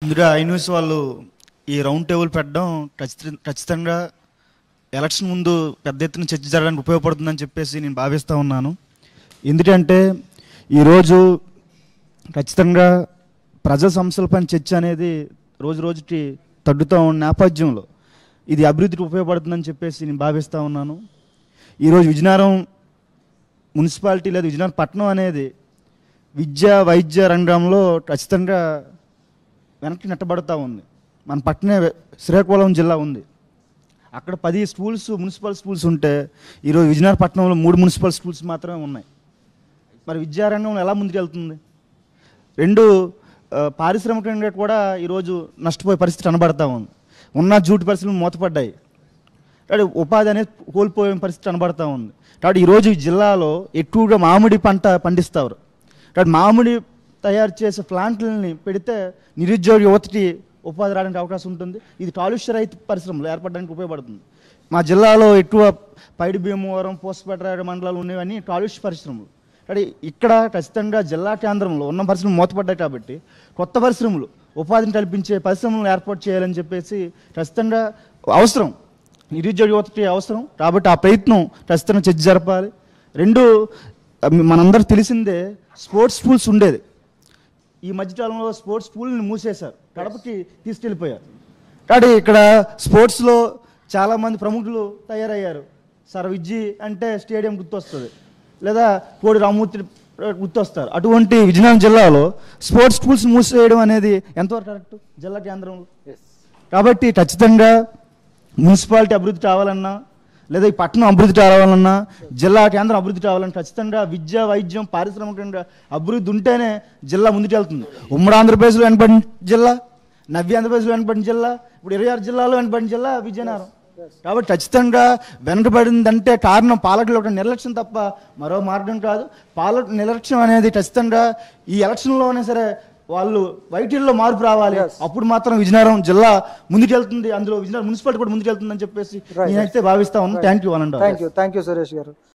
ముందుగా iNews వాళ్ళు ఈ రౌండ్ టేబుల్ పెట్టడం ఖచ్చితంగా ఎలక్షన్ ముందు పెద్ద ఎత్తున చర్చ జరగడానికి ఉపయోగపడుతుందని చెప్పేసి నేను భావిస్తూ ఉన్నాను. ఎందుకంటే ఈరోజు ఖచ్చితంగా ప్రజా సమస్యలపైన చర్చ అనేది రోజు రోజుకి తగ్గుతూ ఉన్న నేపథ్యంలో ఇది అభివృద్ధికి ఉపయోగపడుతుందని చెప్పేసి నేను భావిస్తూ ఉన్నాను. ఈరోజు విజయనగరం మున్సిపాలిటీ లేదా విజయనగరం పట్టణం అనేది విద్య వైద్య రంగంలో ఖచ్చితంగా వెనక్కి నెట్టబడుతూ ఉంది. మన పట్టణే శ్రీకాకుళం జిల్లా ఉంది, అక్కడ 10 స్కూల్స్ మున్సిపల్ స్కూల్స్ ఉంటే ఈరోజు విజయనగరం పట్టణంలో 3 మున్సిపల్ స్కూల్స్ మాత్రమే ఉన్నాయి. మరి విద్యారంగంలో ఎలా ముందుకెళ్తుంది? 2 పారిశ్రామికంగా కూడా ఈరోజు నష్టపోయే పరిస్థితి కనబడతా ఉంది. ఉన్న జూటు పరిశ్రమలు మూతపడ్డాయి, కాబట్టి ఉపాధి అనేది కోల్పోయే పరిస్థితి కనబడతా ఉంది. కాబట్టి ఈరోజు ఈ జిల్లాలో ఎక్కువగా మామిడి పంట పండిస్తారు. కాబట్టి మామిడి తయారు చేసే ప్లాంట్లని పెడితే నిరుద్యోగ యువతకి ఉపాధి రావడానికి అవకాశం ఉంటుంది. ఇది కాలుష్య రహిత పరిశ్రమలు ఏర్పడడానికి ఉపయోగపడుతుంది. మా జిల్లాలో ఎక్కువ పైడి భీమవరం పోసపేట మండలాలు ఉండేవన్నీ కాలుష్య పరిశ్రమలు. కాబట్టి ఇక్కడ ఖచ్చితంగా జిల్లా కేంద్రంలో ఉన్న పరిశ్రమలు మూతపడ్డాయి కాబట్టి కొత్త పరిశ్రమలు ఉపాధిని కల్పించే పరిశ్రమలను ఏర్పాటు చేయాలని చెప్పేసి ఖచ్చితంగా అవసరం, నిరుద్యోగ యువతకి అవసరం. కాబట్టి ఆ ప్రయత్నం ఖచ్చితంగా చర్చ జరపాలి. 2 మనందరూ తెలిసిందే స్పోర్ట్స్ స్కూల్స్ ఉండేది. ఈ మధ్యకాలంలో స్పోర్ట్స్ స్కూల్ని మూసేశారు, కడపకి తీసుకెళ్ళిపోయారు. కాబట్టి ఇక్కడ స్పోర్ట్స్లో చాలామంది ప్రముఖులు తయారయ్యారు. సార్ విజ్జి అంటే స్టేడియం గుర్తొస్తుంది, లేదా కోడి రామూర్తి గుర్తొస్తారు. అటువంటి విజయనగరం జిల్లాలో స్పోర్ట్స్ స్కూల్స్ మూసేయడం అనేది ఎంతవరకు కరెక్ట్ జిల్లా కేంద్రంలో? కాబట్టి ఖచ్చితంగా మున్సిపాలిటీ అభివృద్ధి కావాలన్నా, లేదా ఈ పట్టణం అభివృద్ధి కావాలన్నా, జిల్లా కేంద్రం అభివృద్ధి కావాలన్నా ఖచ్చితంగా విద్య వైద్యం పారిశ్రామికంగా అభివృద్ధి ఉంటేనే జిల్లా ముందుకెళ్తుంది. ఉమ్మడి ఆంధ్రప్రదేశ్లో వెనబడిన జిల్లా, నవ్య ఆంధ్రప్రదేశ్లో వెనబడిన జిల్లా, ఇప్పుడు 26 జిల్లాలో వెనబడిన జిల్లా విజయనగరం. కాబట్టి ఖచ్చితంగా వెనకబడిందంటే కారణం పాలకుల ఒక నిర్లక్ష్యం తప్ప మరో మార్గం కాదు. పాలక నిర్లక్ష్యం అనేది ఖచ్చితంగా ఈ ఎలక్షన్లోనే సరే వాళ్ళు వైటీల్లో మార్పు రావాలి. అప్పుడు మాత్రం విజయనగరం జిల్లా ముందుకెళ్తుంది, అందులో విజయనగరం మున్సిపాలిటీ కూడా ముందుకెళ్తుందని చెప్పేసి నేనైతే భావిస్తా ఉన్నాను. థ్యాంక్ యూ సురేష్ గారు.